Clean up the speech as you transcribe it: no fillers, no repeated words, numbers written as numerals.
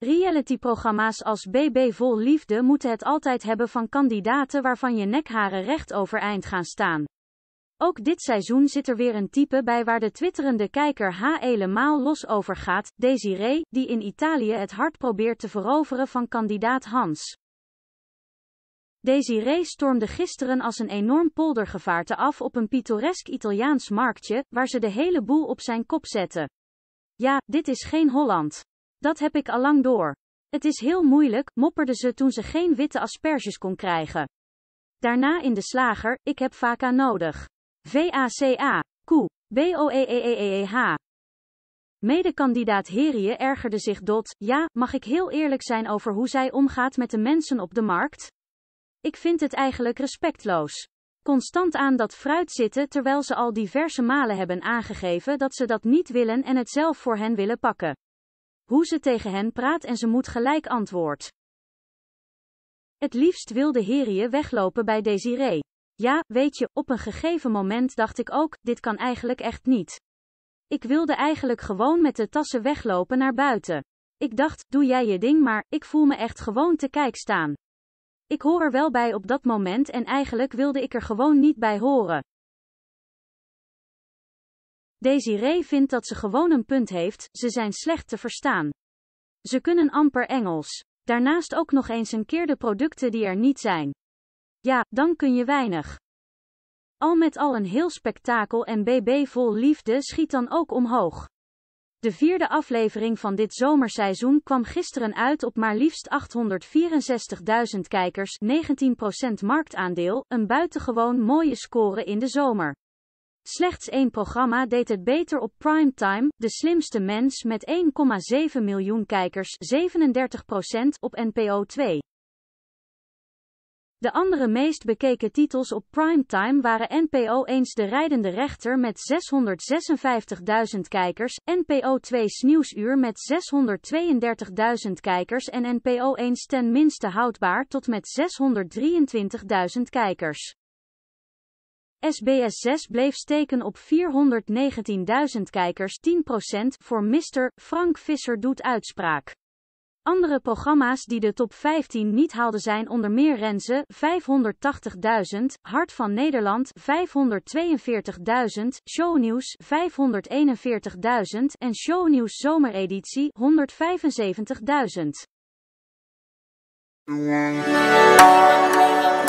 Realityprogramma's als BB Vol Liefde moeten het altijd hebben van kandidaten waarvan je nekharen recht overeind gaan staan. Ook dit seizoen zit er weer een type bij waar de twitterende kijker helemaal los over gaat, Desiree, die in Italië het hart probeert te veroveren van kandidaat Hans. Desiree stormde gisteren als een enorm poldergevaarte af op een pittoresk Italiaans marktje, waar ze de hele boel op zijn kop zette. Ja, dit is geen Holland. Dat heb ik allang door. Het is heel moeilijk, mopperde ze toen ze geen witte asperges kon krijgen. Daarna in de slager, ik heb vaca nodig. VACA, koe, BOEEEEH. Medekandidaat Herie ergerde zich dot, ja, mag ik heel eerlijk zijn over hoe zij omgaat met de mensen op de markt? Ik vind het eigenlijk respectloos. Constant aan dat fruit zitten terwijl ze al diverse malen hebben aangegeven dat ze dat niet willen en het zelf voor hen willen pakken. Hoe ze tegen hen praat en ze moet gelijk antwoord. Het liefst wilde Herie weglopen bij Desiree. Ja, weet je, op een gegeven moment dacht ik ook, dit kan eigenlijk echt niet. Ik wilde eigenlijk gewoon met de tassen weglopen naar buiten. Ik dacht, doe jij je ding maar, ik voel me echt gewoon te kijk staan. Ik hoor er wel bij op dat moment en eigenlijk wilde ik er gewoon niet bij horen. Desiree vindt dat ze gewoon een punt heeft, ze zijn slecht te verstaan. Ze kunnen amper Engels. Daarnaast ook nog eens een keer de producten die er niet zijn. Ja, dan kun je weinig. Al met al een heel spektakel en BB Vol Liefde schiet dan ook omhoog. De 4e aflevering van dit zomerseizoen kwam gisteren uit op maar liefst 864.000 kijkers, 19% marktaandeel, een buitengewoon mooie score in de zomer. Slechts 1 programma deed het beter op primetime, De Slimste Mens met 1,7 miljoen kijkers, 37% op NPO 2. De andere meest bekeken titels op primetime waren NPO 1 De Rijdende Rechter met 656.000 kijkers, NPO 2 Nieuwsuur met 632.000 kijkers en NPO 1 Ten Minste Houdbaar tot met 623.000 kijkers. SBS 6 bleef steken op 419.000 kijkers, 10% voor Mr. Frank Visser doet uitspraak. Andere programma's die de top 15 niet haalden zijn onder meer Renze, 580.000, Hart van Nederland, 542.000, Shownieuws, 541.000 en Shownieuws Zomereditie, 175.000.